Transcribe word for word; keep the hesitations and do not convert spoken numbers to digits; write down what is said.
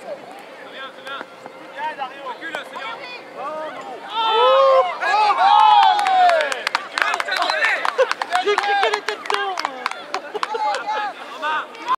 C'est bien, c'est bien. Viens, Dario. Recule, c'est bien. Oh non.